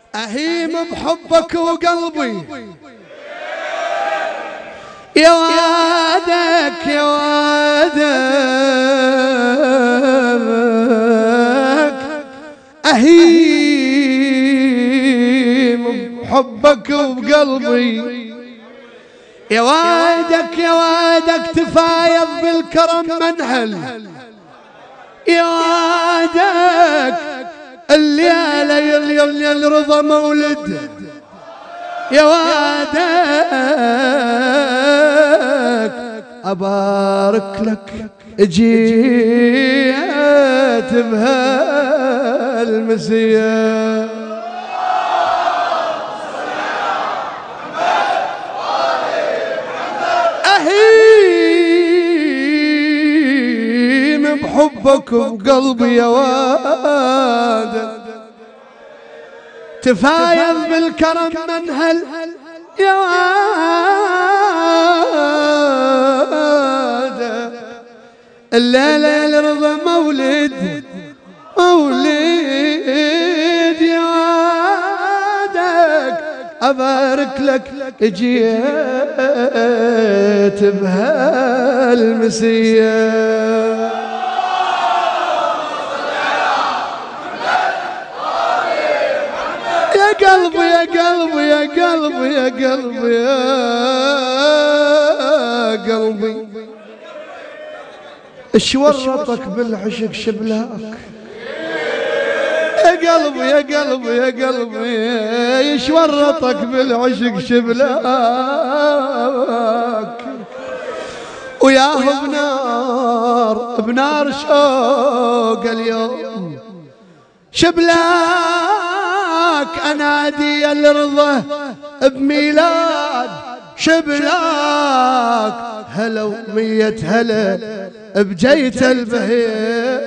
أهيم بحبك وقلبي يا وادك يا وادك، أهيم بحبك وبقلبي يا وادك يا وادك، تفايض بالكرم منهل يا وادك، الليلة الرضا مولد يا وادك، أبارك لك جيت بهالمسية. أهيم بحبك وبقلبي يا وادك، تفايض بالكرم منهل يا وادك، الليلة الرضا مولد مولد يا وادك، أبارك لك جيت بهالمسية. يا قلبي يا قلبي يا قلبي يا قلبي يا قلبي، ايش ورطك بالعشق شبلاك يا قلبي يا قلبي يا قلبي، ايش ورطك بالعشق شبلاك، وياه بنار بنار شوق اليوم شبلاك، انادي الرضا بميلاد شبلاك، هلا ومية هلا بجيت البهير